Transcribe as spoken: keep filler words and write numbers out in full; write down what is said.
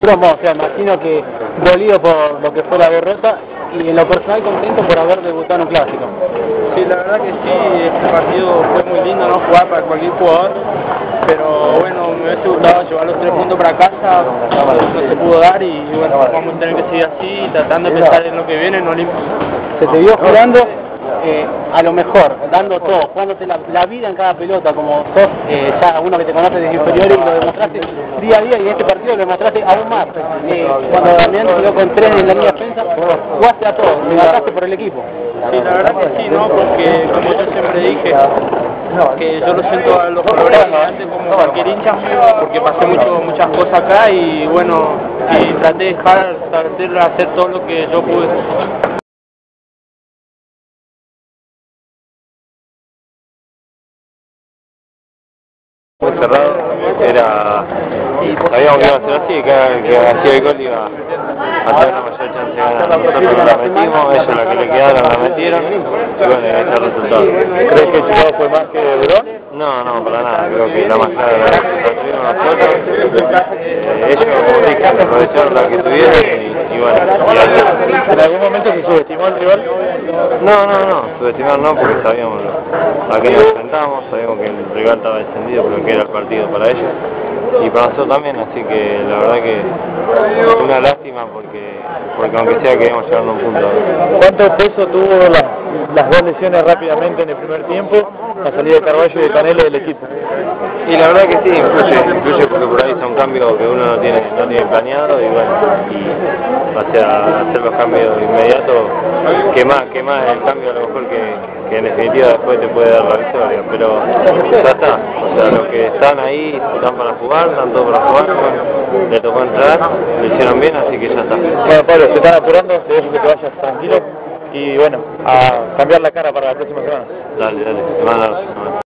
Promo, o sea, imagino que dolido por lo que fue la derrota y en lo personal contento por haber debutado en un clásico. Sí, la verdad que sí, este partido fue muy lindo, ¿no? Jugar para cualquier jugador, pero bueno, me hubiese gustado llevar los tres puntos para casa, no se pudo dar y bueno, vamos a tener que seguir así, tratando de pensar en lo que viene en Olimpia. Se te vio jugando eh, a lo mejor, dando todo, jugándote la, la vida en cada pelota, como sos eh, ya uno que te conoce desde inferior y lo demostraste día a día, y en este partido lo demostraste aún más. Eh, cuando Damián se quedó con tres en la línea de defensa, jugaste a todo, te mataste por el equipo. Sí, la verdad que sí, ¿no? Porque como yo siempre dije, que yo lo siento a los colores antes como cualquier hincha, porque pasé mucho, muchas cosas acá y bueno, y traté de dejar, traté de hacer todo lo que yo pude. Muy cerrado, era, sabíamos que iba a ser así, que, que hacía el gol iba a tener una mayor chance de ganar. Nosotros no la metimos, ellos la que le quedaron la metieron, y bueno, ahí está el resultado. ¿Crees que Chicago fue más que Verón? No, no, para nada, creo que la más clara la, la tuvimos nosotros, eh, ellos como dije, aprovecharon la que tuvieron y, y bueno, y así. ¿En algún momento se subestimó el rival? No, no, no, subestimar no, porque sabíamos a qué nos enfrentábamos, sabíamos que el rival estaba descendido, pero que era el partido para ellos y para nosotros también, así que la verdad que una lástima porque porque aunque sea queríamos llevarnos un punto. ¿Cuánto peso tuvo la, las dos lesiones rápidamente en el primer tiempo, la salida de Carballo y de Canelo del equipo? Y la verdad que sí, influye, influye porque por ahí son cambios que uno no tiene, no tiene planeado y bueno, y hacer, hacer los cambios inmediatos, que más, que más el cambio a lo mejor que, que en definitiva después te puede dar la victoria, pero ya está, o sea, los que están ahí están para jugar, están todos para jugar, bueno, le tocó entrar, lo hicieron bien, así que ya está. Bueno, Pablo, se están apurando, te dejo que te vayas tranquilo y bueno, a cambiar la cara para la próxima semana. Dale, dale, te mando.